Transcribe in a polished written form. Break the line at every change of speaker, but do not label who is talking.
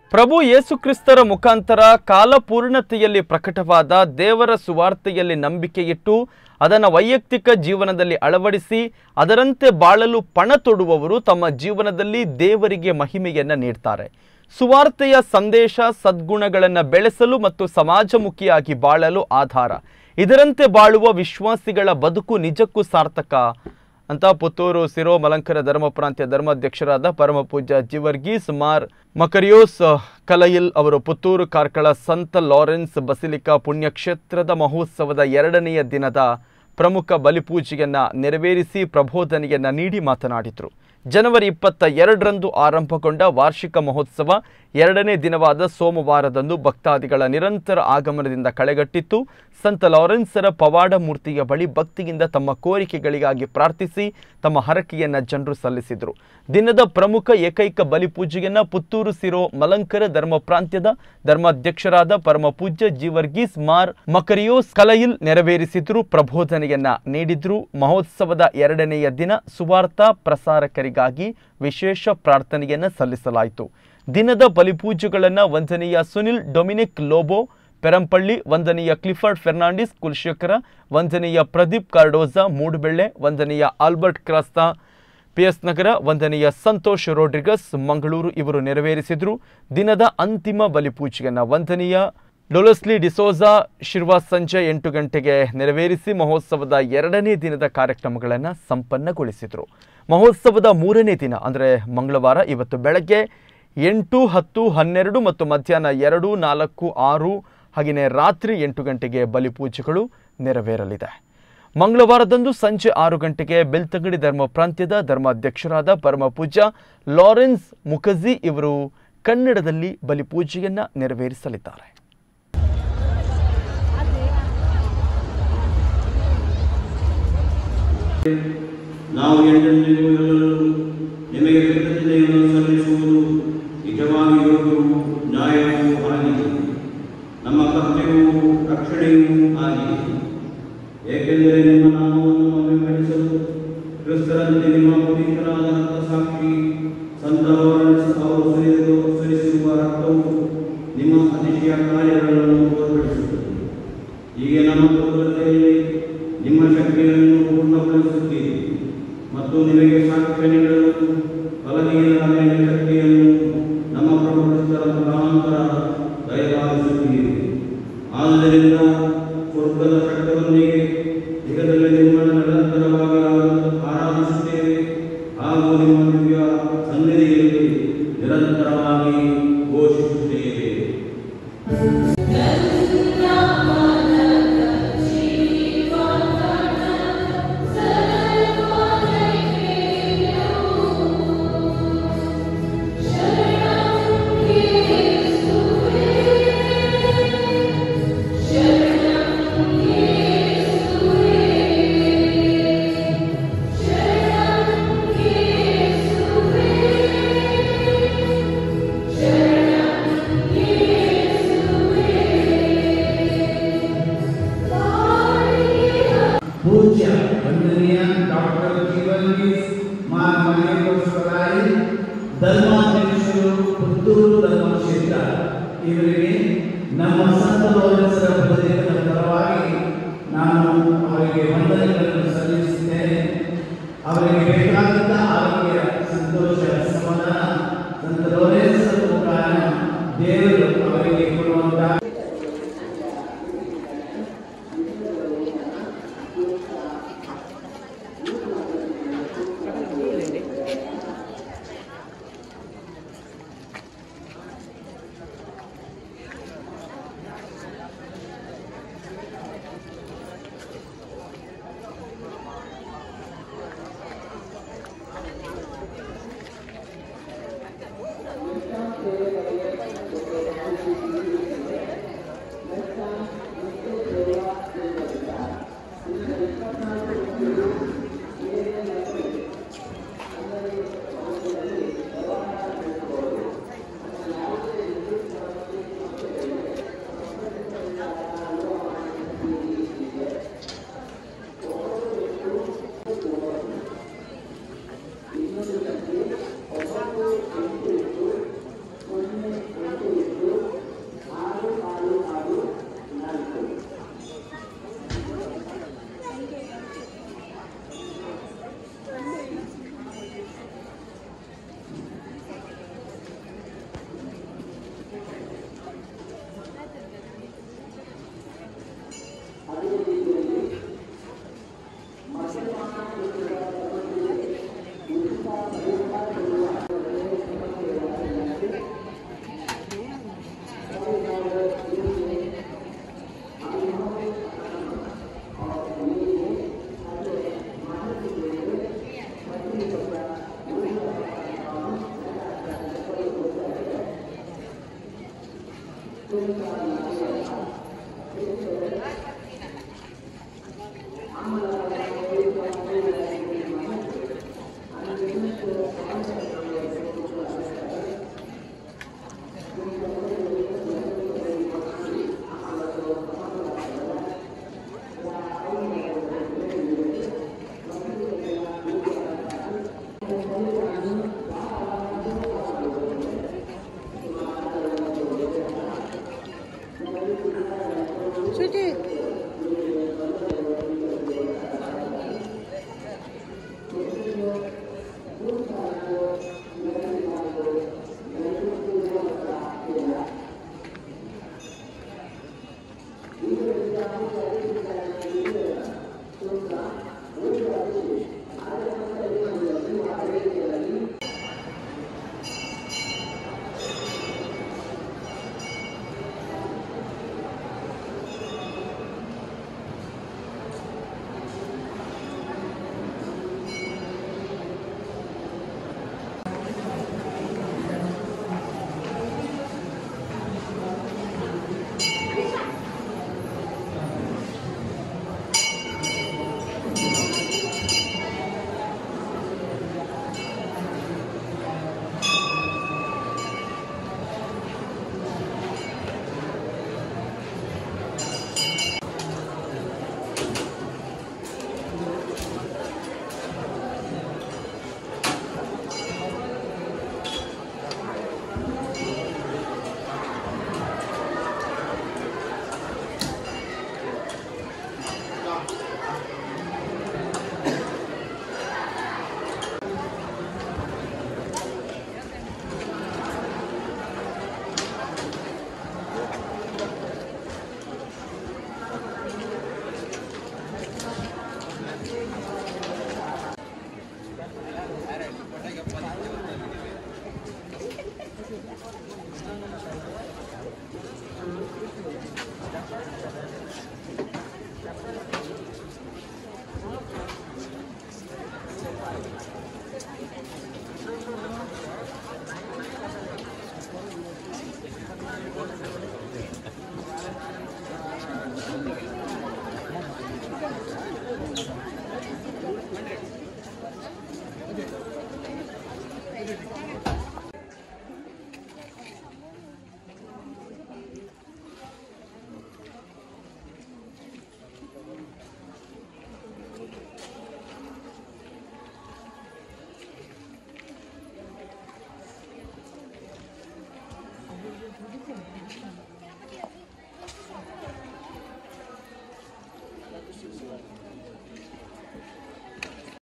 ಪ್ರಭು ಯೇಸು ಕ್ರಿಸ್ತರ ಮುಖಾಂತರ ಕಾಲಪೂರ್ಣತೆಯಲ್ಲಿ ಪ್ರಕಟವಾದ ದೇವರ ಸುವಾರ್ತೆಯಲ್ಲಿ ನಂಬಿಕೆಯಿಟ್ಟು ಅದನ್ನು ವೈಯಕ್ತಿಕ ಜೀವನದಲ್ಲಿ ಅಳವಡಿಸಿ ಅದರಂತೆ ಬಾಳಲು ಪಣ ತೊಡುವವರು ತಮ್ಮ ಜೀವನದಲ್ಲಿ ದೇವರಿಗೆ ಮಹಿಮೆಯನ್ನು ನೀಡ್ತಾರೆ. ಸುವಾರ್ತೆಯ ಸಂದೇಶ ಸದ್ಗುಣಗಳನ್ನು ಬೆಳೆಸಲು ಮತ್ತು ಸಮಾಜಮುಖಿಯಾಗಿ ಬಾಳಲು ಆಧಾರ. ಇದರಂತೆ ಬಾಳುವ ವಿಶ್ವಾಸಿಗಳ ಬದುಕು ನಿಜಕ್ಕೂ ಸಾರ್ಥಕ ಅಂತ ಪುತ್ತೂರು ಸಿರೋ ಮಲಂಕರ ಧರ್ಮ ಪ್ರಾಂತ್ಯ ಧರ್ಮಾಧ್ಯಕ್ಷರಾದ ಪರಮ ಪೂಜ್ಯ ಜಿವರ್ಗೀಸ್ ಮಾರ್ ಮಕರಿಯೋಸ್ ಕಲಯಿಲ್ ಅವರು ಪುತ್ತೂರು ಕಾರ್ಕಳ ಸಂತ ಲಾರೆನ್ಸ್ ಬಸಿಲಿಕಾ ಪುಣ್ಯಕ್ಷೇತ್ರದ ಮಹೋತ್ಸವದ 2ನೆಯ ದಿನದ ಪ್ರಮುಖ ಬಲಿಪೂಜೆಯನ್ನು ನೆರವೇರಿಸಿ ಪ್ರಬೋಧನೆಯನ್ನು ನೀಡಿ ಮಾತನಾಡಿದರು. ಜನವರಿ 22ರಂದು ಆರಂಭಗೊಂಡ ವಾರ್ಷಿಕ ಮಹೋತ್ಸವ 2ನೇ ದಿನವಾದ ಸೋಮವಾರದಂದು ಭಕ್ತಾದಿಗಳ ನಿರಂತರ ಆಗಮನದಿಂದ ಕಳೆಗಟ್ಟಿತ್ತು. ಸಂತ ಲಾರೆನ್ಸರ ಪವಾಡ ಮೂರ್ತಿಯ ಬಳಿ ಭಕ್ತಿಯಿಂದ ತಮ್ಮ ಕೋರಿಕೆಗಳಿಗಾಗಿ ಪ್ರಾರ್ಥಿಸಿ ತಮ್ಮ ಹರಕೆಯನ್ನು ಜನರು ಸಲ್ಲಿಸಿದರು. ದಿನದ ಪ್ರಮುಖ ಏಕೈಕ ಬಲಿಪೂಜೆಯನ್ನು ಪುತ್ತೂರು ಸಿರೋ ಮಲಂಕರ ಧರ್ಮ ಪ್ರಾಂತ್ಯದ ಧರ್ಮಾಧ್ಯಕ್ಷರಾದ ಪರಮ ಪೂಜ್ಯ ಜಿವರ್ಗೀಸ್ ಮಾರ್ ಮಕರಿಯೋಸ್ ಕಲಯಿಲ್ ನೆರವೇರಿಸಿದ್ರು, ಪ್ರಬೋಧನೆಯನ್ನ ನೀಡಿದ್ರು. ಮಹೋತ್ಸವದ 2ನೆಯ ದಿನ ಸುವಾರ್ತಾ ಪ್ರಸಾರಕರಿಗಾಗಿ ವಿಶೇಷ ಪ್ರಾರ್ಥನೆಯನ್ನು ಸಲ್ಲಿಸಲಾಯಿತು. ದಿನದ ಬಲಿಪೂಜೆಗಳನ್ನು ವಂದನೀಯ ಸುನಿಲ್ ಡೊಮಿನಿಕ್ ಲೋಬೋ ಪೆರಂಪಳ್ಳಿ, ವಂದನೀಯ ಕ್ಲಿಫರ್ಡ್ ಫೆರ್ನಾಂಡಿಸ್ ಕುಲಶೇಖರ, ವಂದನೀಯ ಪ್ರದೀಪ್ ಕಾರ್ಡೋಜಾ ಮೂಡುಬೆಳ್ಳೆ, ವಂದನೀಯ ಆಲ್ಬರ್ಟ್ ಕ್ರಾಸ್ತಾ PS ನಗರ, ವಂದನೀಯ ಸಂತೋಷ್ ರೋಡ್ರಿಗಸ್ ಮಂಗಳೂರು ಇವರು ನೆರವೇರಿಸಿದರು. ದಿನದ ಅಂತಿಮ ಬಲಿಪೂಜೆಯನ್ನು ವಂದನೀಯ ಡೊಲಸ್ಲಿ ಡಿಸೋಜಾ ಶಿರ್ವಾ ಸಂಜೆ 8 ಗಂಟೆಗೆ ನೆರವೇರಿಸಿ ಮಹೋತ್ಸವದ 2ನೇ ದಿನದ ಕಾರ್ಯಕ್ರಮಗಳನ್ನು ಸಂಪನ್ನಗೊಳಿಸಿದರು. ಮಹೋತ್ಸವದ 3ನೇ ದಿನ ಅಂದರೆ ಮಂಗಳವಾರ ಇವತ್ತು ಬೆಳಗ್ಗೆ 8, 10, 12 ಮತ್ತು ಮಧ್ಯಾಹ್ನ 2, 4, 6 ಹಾಗೆಯೇ ರಾತ್ರಿ 8 ಗಂಟೆಗೆ ಬಲಿಪೂಜೆಗಳು ನೆರವೇರಲಿದೆ. ಮಂಗಳವಾರದಂದು ಸಂಜೆ 6 ಗಂಟೆಗೆ ಬೆಳ್ತಂಗಡಿ ಧರ್ಮ ಪ್ರಾಂತ್ಯದ ಧರ್ಮಾಧ್ಯಕ್ಷರಾದ ಪರಮ ಪೂಜ್ಯ ಲಾರೆನ್ಸ್ ಮುಖರ್ಜಿ ಇವರು ಕನ್ನಡದಲ್ಲಿ ಬಲಿಪೂಜೆಯನ್ನು ನೆರವೇರಿಸಲಿದ್ದಾರೆ.
ನಾವು ನಿಮಗೆ ಕೃತಜ್ಞತೆಯನ್ನು ಸಲ್ಲಿಸುವುದು ನಿಜವಾಗಿ ಯೋಗ್ಯವೂ ನ್ಯಾಯವೂ ಆಗಿದೆ, ನಮ್ಮ ಕರ್ತವ್ಯವೂ ರಕ್ಷಣೆಯೂ ಆಗಿದೆ. ಏಕೆಂದರೆ ನಿಮ್ಮ ನಾಮವನ್ನು ಅಭಿಮಾನಿಸಲು ಕ್ರಿಸ್ತರಂತೆ ನಿಮ್ಮ ಪವಿತ್ರರಾದ ರಕ್ತಸಾಕ್ಷಿ ಸಂತ ಲಾರೆನ್ಸ್ ಅವರು ಸುರಿಸಿರುವ ರಕ್ತವು ನಿಮ್ಮ ಅತಿಶಯ ಕಾರ್ಯಗಳನ್ನು ತೋರ್ಪಡಿಸುತ್ತದೆ. ಹೀಗೆ ನಮ್ಮ ದುರ್ಬಲತೆಯಲ್ಲಿ ನಿಮ್ಮ ಶಕ್ತಿಯನ್ನು ಪೂರ್ಣಗೊಳಿಸುತ್ತೀರಿ ಮತ್ತು ನಿಮಗೆ ಸಾಕ್ಷ್ಯ ನೀಡಲು ಫಲನೀಯರಾದ ಶಕ್ತಿಯನ್ನು ನಮ್ಮ ಪ್ರಭು ಕ್ರಿಸ್ತರ ಮುಖಾಂತರ ದಯಪಾಲಿಸುತ್ತೀರಿ. ಆದ್ದರಿಂದ ಸ್ವರ್ಗದ ಶಕ್ತರೊಂದಿಗೆ ಜಗದಲ್ಲಿ ನಿಮ್ಮನ್ನು ನಿರಂತರವಾಗಿ ಆರಾಧಿಸುತ್ತೇವೆ ಹಾಗೂ ನಿಮ್ಮ ದಿವ್ಯ ಸನ್ನಿಧಿಯಲ್ಲಿ ನಿರಂತರವಾಗಿ ಘೋಷಿಸುತ್ತೇವೆ.
पूज्य वंदनीय डॉक्टर जिवर्गीस मार मकरियोस कलಯಿಲ್ ಧರ್ಮಾಧ್ಯಕ್ಷರು ಪುತ್ತೂರು ಧರ್ಮ ಕ್ಷೇತ್ರ ಇವರಿಗೆ ನಮ್ಮ ಸಂತ ಲಾರೆನ್ಸರ ಬಸಿಲಿಕದ ಪರವಾಗಿ ನಾನು ಅವರಿಗೆ ವಂದನೆಗಳನ್ನು ಸಲ್ಲಿಸುತ್ತೇನೆ. ಅವರಿಗೆ ಬೇಕಾದಂತ ಆರೋಗ್ಯ, ಸಂತೋಷ, ಸಮಾಧಾನ ಸಂತ ಲಾರೆನ್ಸರ ಮುಖಾಂತರ ದೇವರು ಅವರಿಗೆ ಕೊಡುವಂತ
100.